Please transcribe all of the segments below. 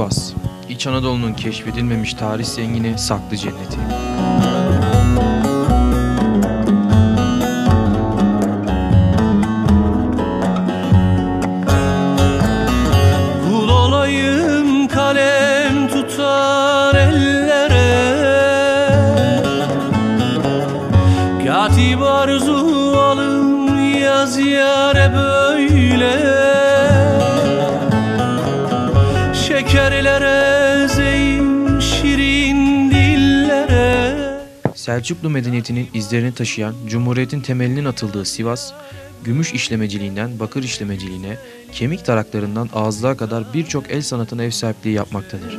Sivas, İç Anadolu'nun keşfedilmemiş tarih zengini saklı cenneti. Kul olayım kalem tutar ellere, katip arzu alın yaz yâre böyle. Şekerlere ezeyim şirin dillere. Selçuklu medeniyetinin izlerini taşıyan, Cumhuriyet'in temelinin atıldığı Sivas, gümüş işlemeciliğinden bakır işlemeciliğine, kemik taraklarından ağızlığa kadar birçok el sanatına ev sahipliği yapmaktadır.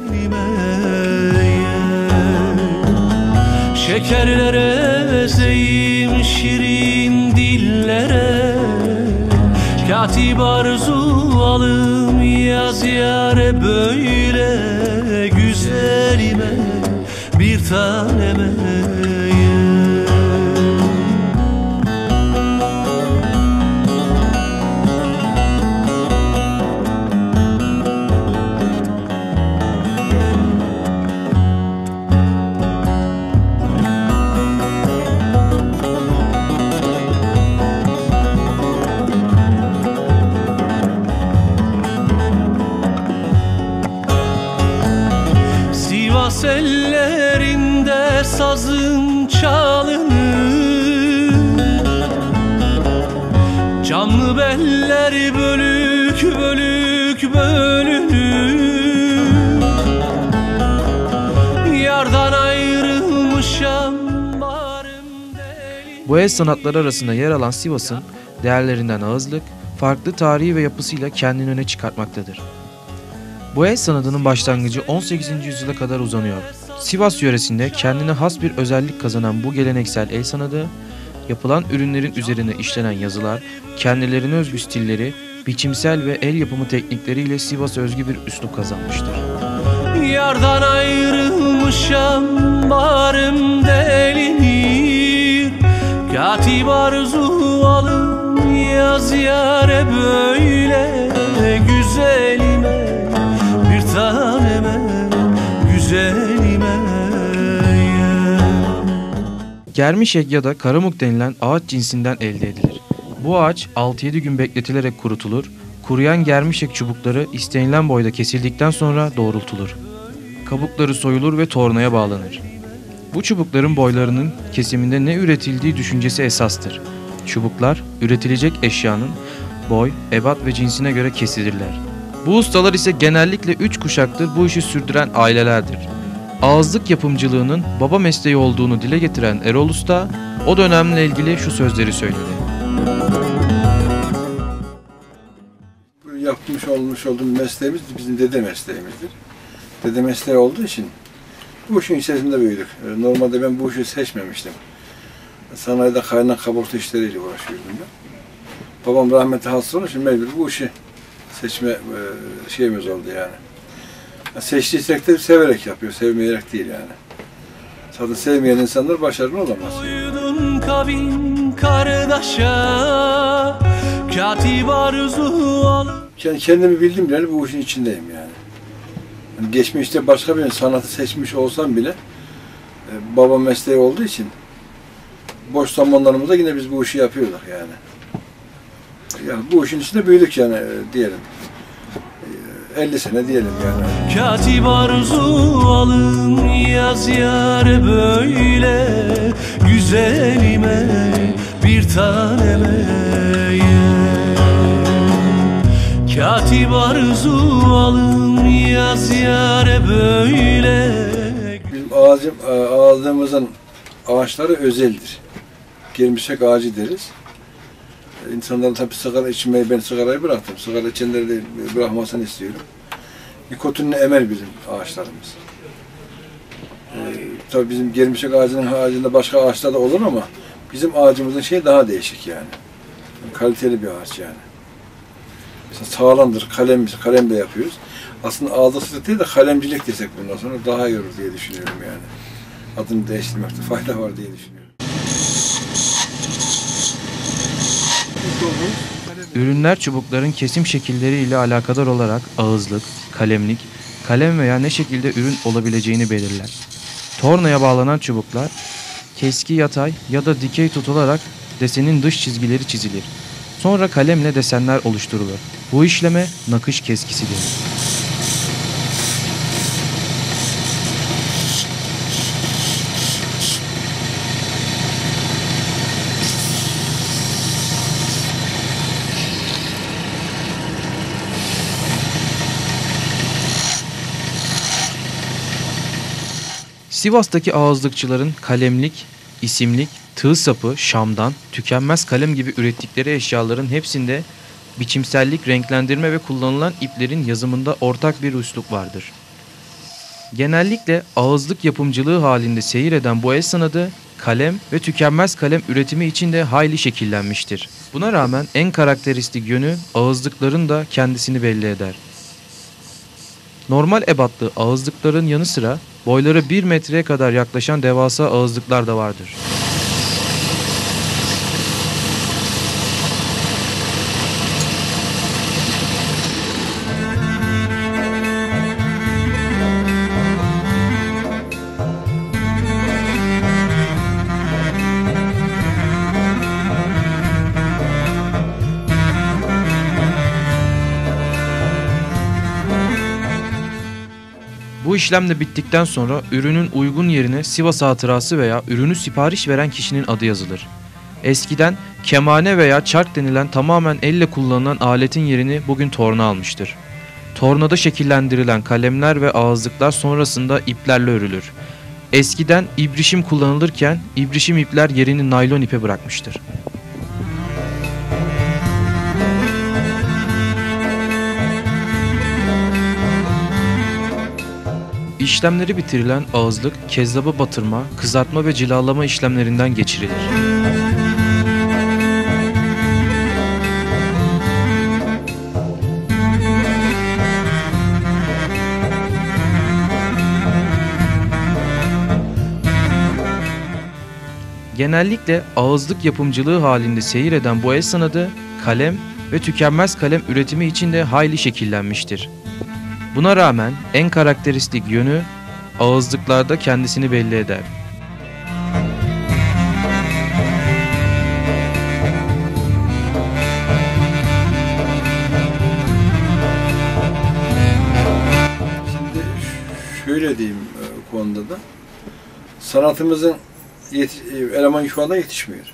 Şekerlere ezeyim şirin dillere, katip arzu alım yaz yâre böyle. Güzelime bir taneme Sivas ellerinde sazın çalınır, canlı beller bölük bölük bölünür. Yardan ayrılmışam barım deli. Bu el sanatları arasında yer alan Sivas'ın değerlerinden ağızlık, farklı tarihi ve yapısıyla kendini öne çıkartmaktadır. Bu el sanatının başlangıcı 18. yüzyıla kadar uzanıyor. Sivas yöresinde kendine has bir özellik kazanan bu geleneksel el sanatı, yapılan ürünlerin üzerine işlenen yazılar, kendilerine özgü stilleri, biçimsel ve el yapımı teknikleriyle Sivas'a özgü bir üslup kazanmıştır. Yardan ayrılmışam barım delinir, katip arzu alın yaz yâre böyle. Güzelime bir taneme, güzelime. Germişek ya da karamuk denilen ağaç cinsinden elde edilir. Bu ağaç 6-7 gün bekletilerek kurutulur, kuruyan germişek çubukları istenilen boyda kesildikten sonra doğrultulur. Kabukları soyulur ve tornaya bağlanır. Bu çubukların boylarının kesiminde ne üretildiği düşüncesi esastır. Çubuklar üretilecek eşyanın boy, ebat ve cinsine göre kesilirler. Bu ustalar ise genellikle 3 kuşaktır bu işi sürdüren ailelerdir. Ağızlık yapımcılığının baba mesleği olduğunu dile getiren Erol Usta, o dönemle ilgili şu sözleri söyledi. Yapmış olduğum mesleğimiz bizim dede mesleğimizdir. Dede mesleği olduğu için bu işin içerisinde büyüdük. Normalde ben bu işi seçmemiştim. Sanayide kaynak kaburta işleriyle uğraşıyordum ben. Babam rahmetli hasta olduğu için mecbur bu işi seçme şeyimiz oldu yani. Seçtiysek de severek yapıyor, sevmeyerek değil yani. Zaten sevmeyen insanlar başarılı olamaz. Koydun kabin kardeşa, katip arzu alın. Kendimi bildim bile bu işin içindeyim yani. Yani geçmişte başka bir sanatı seçmiş olsam bile baba mesleği olduğu için boş zamanlarımızda yine biz bu işi yapıyorduk yani. Yani bu işin içinde büyüdük yani diyelim. 50 sene diyelim yani. Katip arzu alın yaz yâre böyle. Güzelime bir taneme. Katip arzu alın yaz yâre böyle. Bizim ağzımızın ağaçları özeldir. Girmişek ağacı deriz. İnsanların tabii sigara içmeyi, ben sigarayı bıraktım. Sigara içenleri de bırakmasını istiyorum. Nikotinini emer bizim ağaçlarımız. Tabii bizim germişek ağacının haricinde başka ağaçlar da olur ama bizim ağacımızın şeyi daha değişik yani. Kaliteli bir ağaç yani. Mesela sağlamdır, kalem de yapıyoruz. Aslında ağızlık değil de kalemcilik desek bundan sonra daha iyi olur diye düşünüyorum yani. Adını değiştirmekte fayda var diye düşünüyorum. Ürünler çubukların kesim şekilleri ile alakadar olarak ağızlık, kalemlik, kalem veya ne şekilde ürün olabileceğini belirler. Tornaya bağlanan çubuklar keski yatay ya da dikey tutularak desenin dış çizgileri çizilir. Sonra kalemle desenler oluşturulur. Bu işleme nakış keskisi denir. Sivas'taki ağızlıkçıların kalemlik, isimlik, tığ sapı, şamdan, tükenmez kalem gibi ürettikleri eşyaların hepsinde biçimsellik, renklendirme ve kullanılan iplerin yazımında ortak bir üslup vardır. Genellikle ağızlık yapımcılığı halinde seyir eden bu el sanatı, kalem ve tükenmez kalem üretimi için de hayli şekillenmiştir. Buna rağmen en karakteristik yönü ağızlıkların da kendisini belli eder. Normal ebatlı ağızlıkların yanı sıra boyları 1 metreye kadar yaklaşan devasa ağızlıklar da vardır. Bu işlem de bittikten sonra ürünün uygun yerine Sivas hatırası veya ürünü sipariş veren kişinin adı yazılır. Eskiden kemane veya çark denilen tamamen elle kullanılan aletin yerini bugün torna almıştır. Tornada şekillendirilen kalemler ve ağızlıklar sonrasında iplerle örülür. Eskiden ibrişim kullanılırken ibrişim ipler yerini naylon ipe bırakmıştır. İşlemleri bitirilen ağızlık, kezzaba batırma, kızartma ve cilalama işlemlerinden geçirilir. Genellikle ağızlık yapımcılığı halinde seyir eden bu el sanatı, kalem ve tükenmez kalem üretimi için de hayli şekillenmiştir. Buna rağmen en karakteristik yönü ağızlıklarda kendisini belli eder. Şimdi şöyle diyeyim konuda da sanatımızın eleman şu anda yetişmiyor.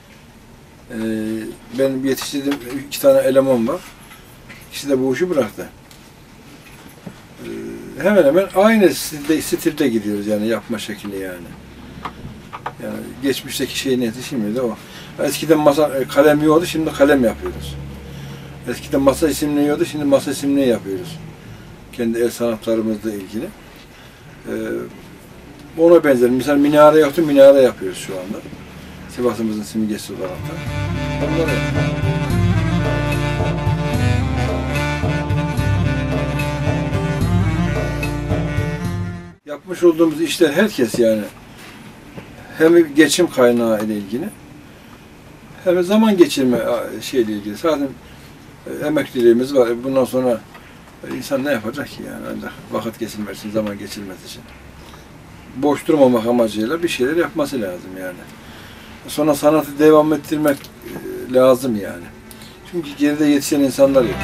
Ben yetiştirdiğim 2 tane eleman var. İkisi de bu işi bıraktı. Hemen hemen aynı stilde gidiyoruz yani yapma şekli yani. Yani geçmişteki şeyin yetişmiyordu o. Eskiden masa kalem yoktu, şimdi kalem yapıyoruz. Eskiden masa isimliği yoktu, şimdi masa isimliği yapıyoruz. Kendi el sanatlarımızla ilgili. Ona benzer. Mesela minare yoktu, minare yapıyoruz şu anda. Sivas'ımızın simgesi olarak da. Onları yapmış olduğumuz işler herkes yani hem geçim kaynağı ile ilgili hem zaman geçirme şeyle ilgili. Zaten emekliliğimiz var. Bundan sonra insan ne yapacak ki yani ancak vakit geçirmek için, zaman geçirmesi için. Boş durmamak amacıyla bir şeyler yapması lazım yani. Sonra sanatı devam ettirmek lazım yani. Çünkü geride yetişen insanlar yok.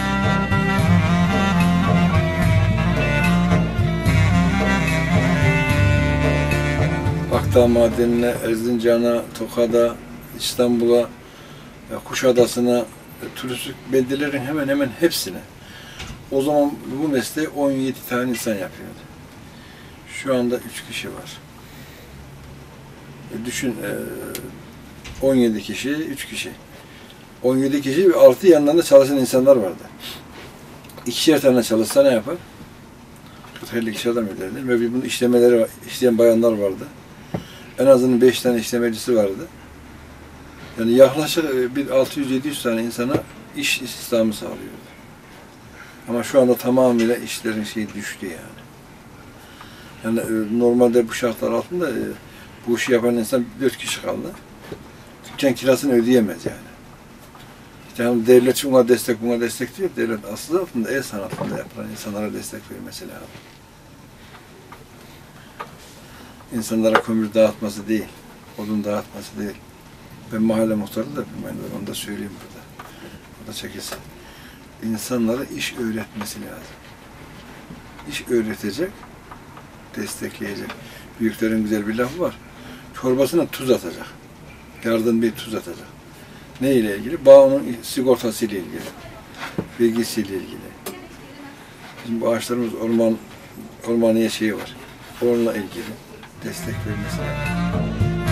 Akdağ Madenine, Erzincan'a, Tokat'a, İstanbul'a, Kuşadası'na, turistik beldelerin hemen hemen hepsine. O zaman bu mesleği 17 tane insan yapıyordu. Şu anda 3 kişi var. Düşün, 17 kişi, 3 kişi. 17 kişi ve 6 yanlarında çalışan insanlar vardı. 2'şer tane çalışsa ne yapar? 40-50 kişi adam ederdi. Ve bunun işlemeleri var, işleyen bayanlar vardı. En azından 5 tane işlemecisi vardı. Yani yaklaşık bir 600-700 tane insana iş istihdamı sağlıyordu. Ama şu anda tamamıyla işlerin şeyi düştü yani. Yani normalde bu şartlar altında bu işi yapan insan 4 kişi kaldı. Dükkan kirasını ödeyemez yani. Yani devlet ona destek, buna destek diyor. Devlet asıl altında el sanatında yapılan insanlara destek vermesi lazım. İnsanlara kömür dağıtması değil, odun dağıtması değil. Ben mahalle muhtarı da yapayım, onu da söyleyeyim burada. O da çekilsin. İnsanlara iş öğretmesi lazım. İş öğretecek, destekleyecek. Büyüklerin güzel bir lafı var. Çorbasına tuz atacak. Yardım bir tuz atacak. Ne ile ilgili? Bağının sigortası ile ilgili. Bilgisiyle ilgili. Bizim bu ağaçlarımız ormaniye şeyi var. Onunla ilgili destek vermesi lazım.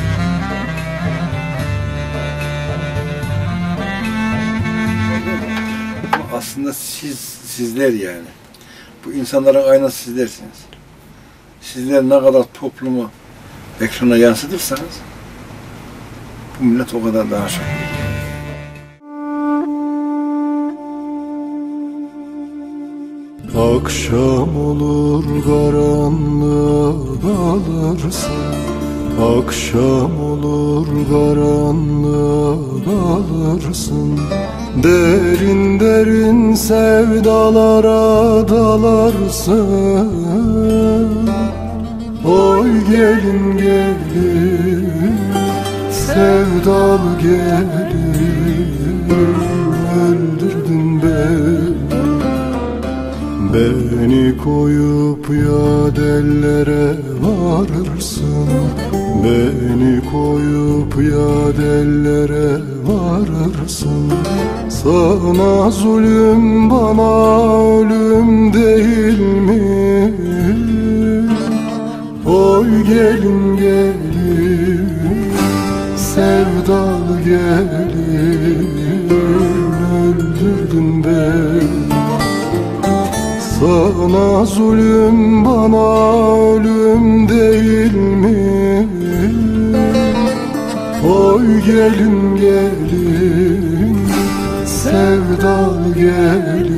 Ama aslında sizler yani. Bu insanların aynası sizlersiniz. Sizler ne kadar toplumu ekrana yansıtırsanız bu millet o kadar daha çok. Akşam olur karanlığa dalırsın, akşam olur karanlığa dalırsın, derin derin sevdalara dalarsın. Oy gelin gelin, sevdalı gelin, öldürdün beni. Beni koyup ya dellere varırsın, beni koyup ya dellere varırsın. Sana zulüm, bana ölüm değil mi? Oy gelin gelin, sevdalı gelin, öldürdün beni. Sana zulüm, bana ölüm değil mi? Oy gelin gelin, sevdalı gelin.